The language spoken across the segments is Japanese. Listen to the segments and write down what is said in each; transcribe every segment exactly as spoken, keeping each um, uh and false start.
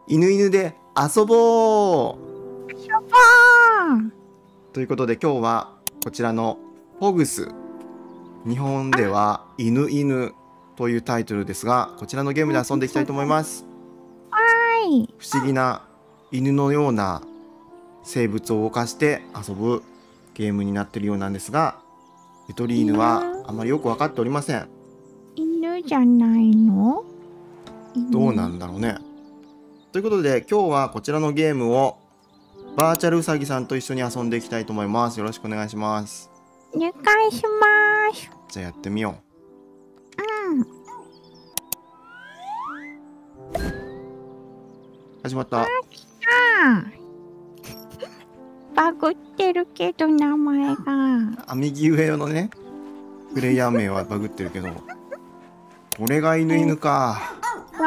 犬犬で遊ぼう遊ぼうということで今日はこちらのポグス、日本では犬犬というタイトルですが、こちらのゲームで遊んでいきたいと思います。 はい。 不思議な犬のような生物を動かして遊ぶゲームになっているようなんですが、ゆとり犬はあまりよく分かっておりません。 犬じゃないの？ どうなんだろうね。ということで今日はこちらのゲームをバーチャルうさぎさんと一緒に遊んでいきたいと思います。よろしくお願いします。 お願いします。 じゃあやってみようん。 う。始まった。 あ、来た。バグってるけど名前が。 あ、右上のねプレイヤー名はバグってるけどこれが犬犬か。 そう。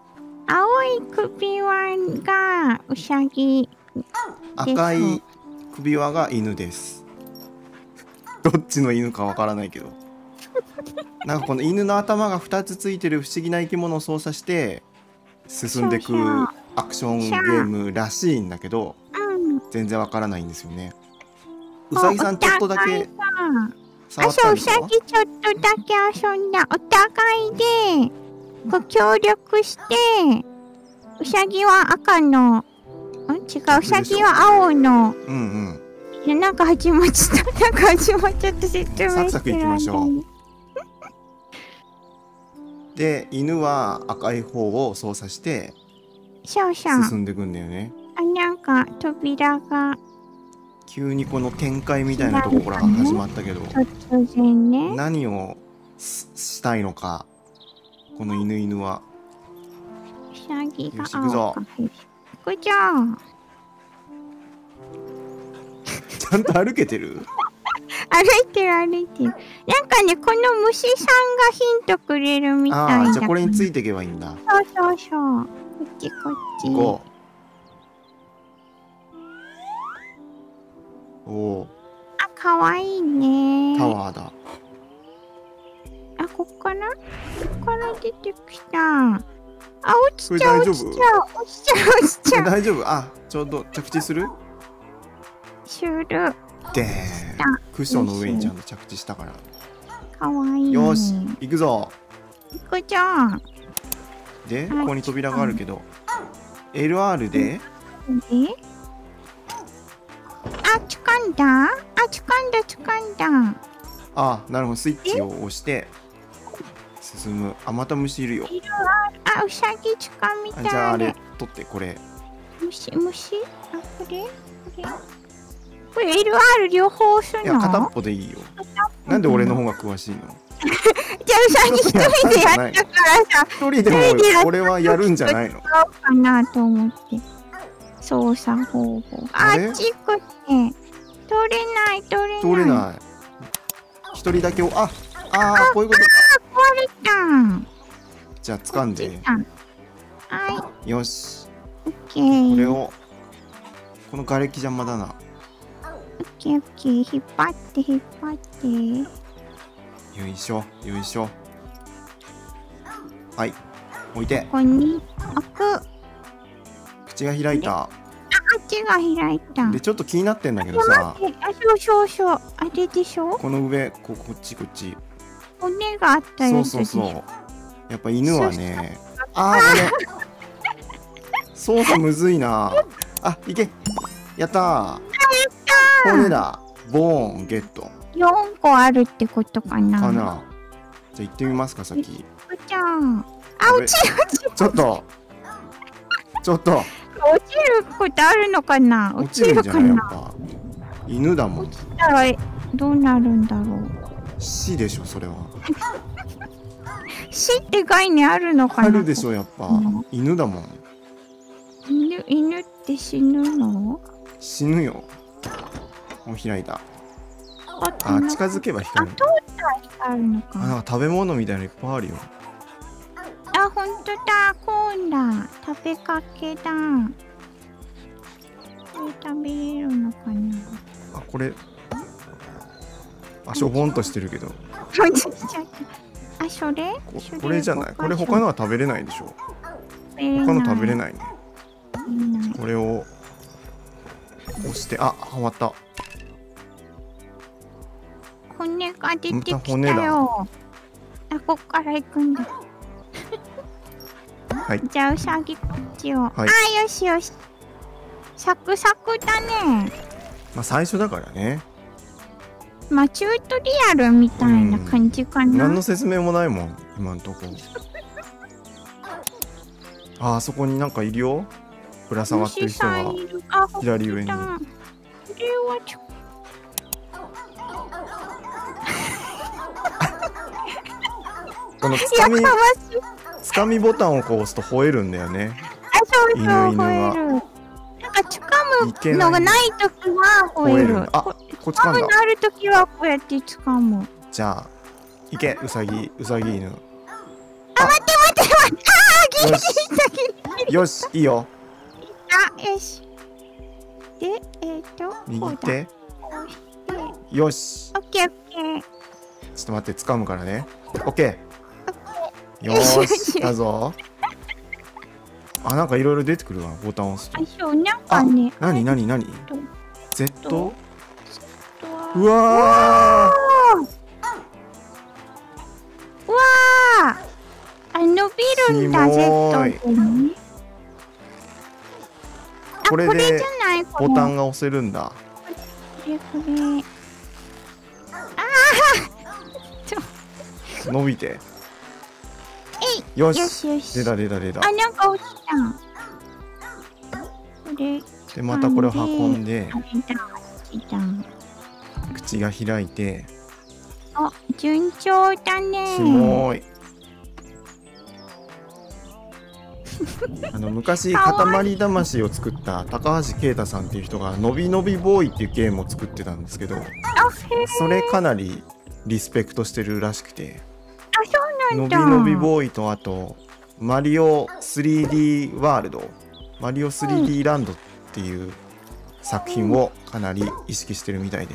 青い首輪がうさぎ。 赤い首輪が犬です。どっちの犬かわからないけどなんかこの犬の頭がふたつついてる不思議な生き物を操作して進んでいくアクションゲームらしいんだけど、全然わからないんですよね。うさぎさんちょっとだけ触ったんでしょ？ あ、そう、うさぎちょっとだけ遊んだ。お互いでこう協力して、うさぎは赤の、ん違う、うさぎは青の。 うんうん。 いや、なんか始まっちゃった。なんか始まっちゃった説明してる。 サクサクいきましょう。で、犬は赤い方を操作してそうそう。 進んでいくんだよね。 あ、なんか扉が急にこの展開みたいなところから始まったけど、 突然ね。 何をしたいのかこの犬犬は。 うさぎがよし行くぞ。 行くじゃん。 ちゃんと歩けてる？ 歩いてる歩いてる。なんかね、この虫さんがヒントくれるみたいだ。 ああ、じゃあこれについていけばいいんだ。 そうそうそう。こっちこっち。 行こう。おお。 あ、かわいいね。 タワーだ。 あ、こっからこっから出てきた。あ、落ちちゃう落ちちゃう落ちちゃう落ちちゃう。 大丈夫？あ、ちょうど着地する？ する。 でーん。クッションの上にちゃんと着地したから。 かわいい、ね。 よし、行くぞ。 行くじゃん。 で、ここに扉があるけど、エルアール で。 で、あ、掴んだ？あ、掴んだ掴んだ。 あ、なるほど、スイッチを押して進む。あ、また虫いるよ。 あ、うさぎ掴みたい。 じゃああれ取って、これ。 虫虫？あ、これこれ。これ エルアール 両方押すの？ いや、片っぽでいいよ。なんで俺の方が詳しいの？ じゃあうさぎ一人でやったからさ。 一人でも俺はやるんじゃないの？ 使おうかなと思って。操作方法。あっちこっち。取れない取れない。 取れない。一人だけを、あ、ああ、こういうことか。 壊れた。 じゃあ掴んで。 はい。 よし。 オッケー。 これを、この瓦礫邪魔だな。 オッケーオッケー。引っ張って引っ張って。 よいしょよいしょ。はい、置いて。 ここに開く。 口が開いた。 あ、口が開いた。 で、ちょっと気になってんだけどさ。 あ、そうそうそう。あれでしょ？ この上、ここっちこっち。 骨があったやつ。 そうそうそう。やっぱ犬はね。ああ、骨。操作むずいな。あ、いけ。やったー。骨だ。ボーンゲット。 よんこあるってことかな。 かな。じゃあ行ってみますか、先。 じゃん。あ、落ちる落ちる。 ちょっと。ちょっと。 落ちることあるのかな。 落ちるんじゃないやっぱ。犬だもん。 落ちたらどうなるんだろう。 死でしょ、それは。 死って概念あるのかな。 あるでしょ、やっぱ。犬だもん。 犬、犬って死ぬの？ 死ぬよ。もう開いた。あ、近づけば光る。 あ、るのか。 あ、なんか食べ物みたいなのいっぱいあるよ。 あ、ほんとだ、コーンだ。食べかけだ。これ食べれるのかな。 あ、これ。あ、しょぼんとしてるけど。 落ちちゃった。あ、それ？ これじゃない。これ他のは食べれないでしょ。他の食べれないね。 これを押して、あ、はまった。 骨が出てきたまた骨だ。 よ。あ、こっから行くんだ。 はい。 じゃあうさぎこっちを。 はいあ、よしよし。サクサクだね。 まあ最初だからね。 まあチュートリアルみたいな感じかな。 何の説明もないもん今んとこ。あ、あそこになんかいるよ。ぶら下がってる人が左上に。これはちょこのつかみつかみボタンをこう押すと吠えるんだよね。 あ、そうそう、 犬犬が吠える。なんかつかむのがないときは吠える。 あ、こっちつかかんだ。 むのあるときはこうやってつかむ。 じゃあ行け、うさぎ、うさぎ犬。 あ、待って待って待って。あー、ギリギリしたギリギリ。 よし、いいよ。 あ、よし。で、えっと、 右手。 こうして。 よし。 オッケーオッケー。 ちょっと待って、掴むからね。オッケー。よよーしし、だぞ。あ、なんかいろいろ出てくるわ、ボタンを押すと。 あ、そう、なんかね。 なになになに ?Z？ とうわーうわーあ、伸びるんだ、 キモい Z でね。あ、 これでこれじゃないこれボタンが押せるんだ。 これこれ。 伸びて。 えいよし。 よしよし。 出た出た出た。 あ、なんか落ちた。これ。 で、またこれを運んで、 あれだ、落ちた。 口が開いて。 あ、順調だね。 キモい。あの昔塊魂を作った高橋啓太さんっていう人がのびのびボーイっていうゲームを作ってたんですけど、 あ、へーそれかなりリスペクトしてるらしくて、 あ、そうなのんだ。 びのびボーイとあとマリオ スリーディー ワールド、マリオ スリーディー ランドっていう作品をかなり意識してるみたいです。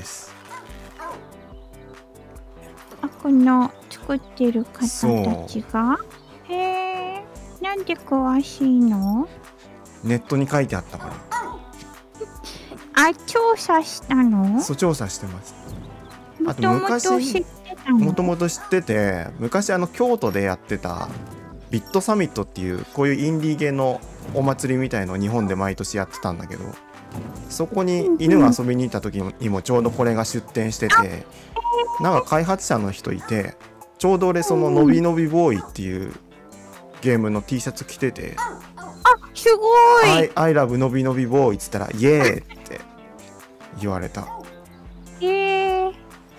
あ、この作ってる方たちが。へえ、なんで詳しいの？ ネットに書いてあったから。 あ、調査したの？ そう、調査してます。 もともと知ってたの？ もともと知ってて、昔あの京都でやってたビットサミットっていうこういうインディーゲーのお祭りみたいのを日本で毎年やってたんだけど、そこに犬が遊びに行った時にもちょうどこれが出店してて、なんか開発者の人いて、ちょうど俺そののびのびボーイっていうゲームの T シャツ着てて、 あ、すごい。 I, I love のびのびボーイっつったらイエーイって言われた。 へえ。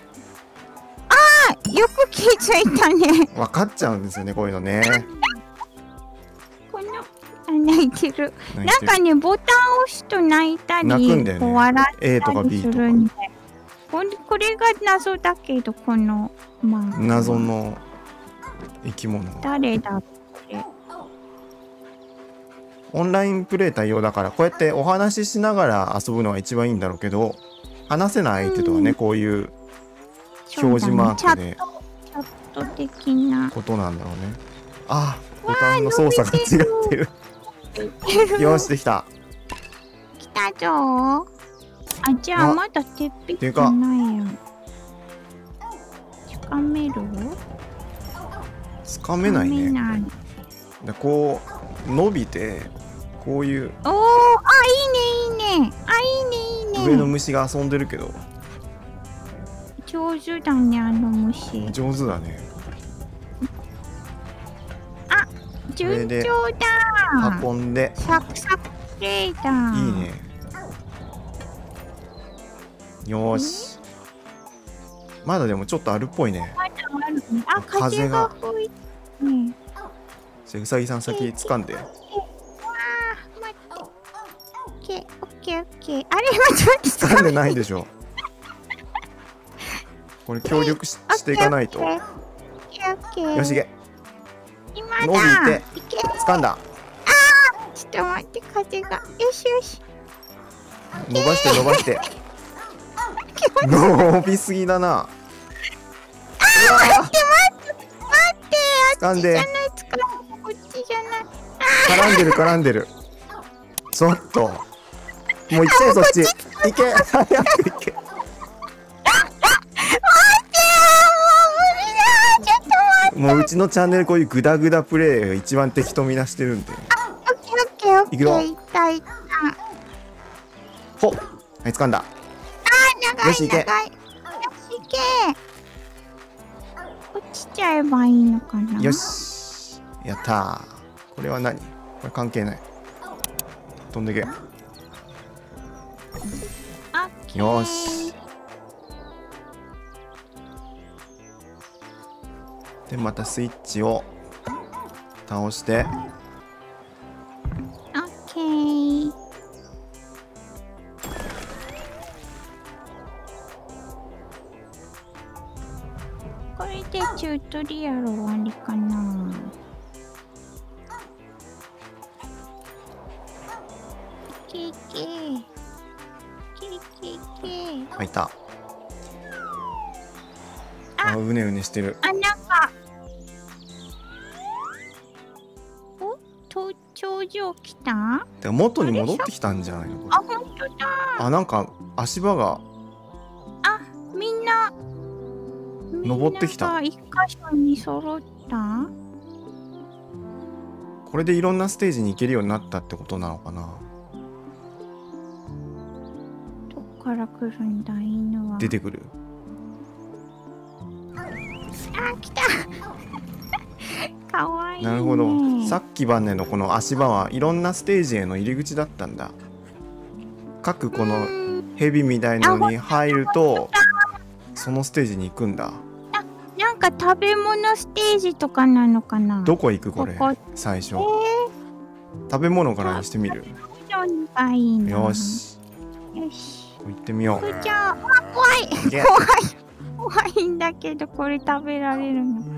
あ、よく気づいたね。 分かっちゃうんですよね、こういうのね。 この、あ、泣いてる。 泣いてるなんかね、ボタンを押すと泣いたり、 泣くんだよねこう笑った A とか B りとかするんで。これ、これが謎だけど、この、まあ。 謎の生き物。 誰だこれ。 オンラインプレイ対応だから、こうやってお話ししながら遊ぶのが一番いいんだろうけど、話せない相手とはね、 うんこういう表示マークでチャット、チャット的な。 ことなんだろうね。あ、ボタンの操作が違ってる。よし、できた。 来たぞー。あ、じゃああまだ鉄壁じでかっゃないやん。つかめる？ つかめないね。 つかめない。 でこう伸びて、こういうおー、あ、いいねいいね。あ、いいねいいね。 上の虫が遊んでるけど、 上手だね、あの虫。 上手だね。 順調だー。 運んで、 サクサクプレイだー。 いいね。よーし。まだでもちょっとあるっぽいね。 まだあるね。あ、 風風がが吹いてね。 じゃあうさぎさん先掴んで。 あー、待って。オッケー、オッケー、オッケー。あれ、待って待って。 掴んでないでしょ。これ協力ししていかないと。 オッケー、オッケー。 よし、いけ。 今だ。 伸びていけ。 掴んだ。 ちょっと待って、風が。よしよし。 伸ばして伸ばして。伸びすぎだな。 待って待って待って。 掴んで。 じゃない、掴んで。こっちじゃない。 絡んでる絡んでる。 ちょっともう行っちゃえそっち行け早く行け。もううちのチャンネルこういうグダグダプレイが一番敵とみなしてるんで。 あ、オッケーオッケーオッケー。 いくよ。 いったいった。 ほっ、はい、掴んだ。 あー、長いよし行け。 長い。よし行け。落ちちゃえばいいのかな。 よし、やったー。これは何？これ関係ない。飛んでけ。 オッケー。 よし。でまたスイッチを倒して。 オッケー。これでチュートリアル終わりかな。いけいけ。いけいけいけ。 あ、いた。あ、うねうねしてる。 あ、なんか。お、と頂上来た？ てか元に戻ってきたんじゃないのこれ。 あ、本当だ。 あ、なんか足場があ、みんな。 登ってきた。 みんなが一箇所に揃った？ これでいろんなステージに行けるようになったってことなのかな。 どっから来るんだ犬は。 出てくる。 あ、来た。かわいいね。 なるほど。さっきまでのこの足場はいろんなステージへの入り口だったんだ。各この蛇みたいなのに入るとそのステージに行くんだ。 あ、なんか食べ物ステージとかなのかな。 どこ行くこれここ最初。 えー、 食べ物からにしてみる。 がいいな。 よし。 よし。 行ってみよう。 じゃあ、あ、怖い。 いけ怖い。怖いんだけど、これ食べられるの。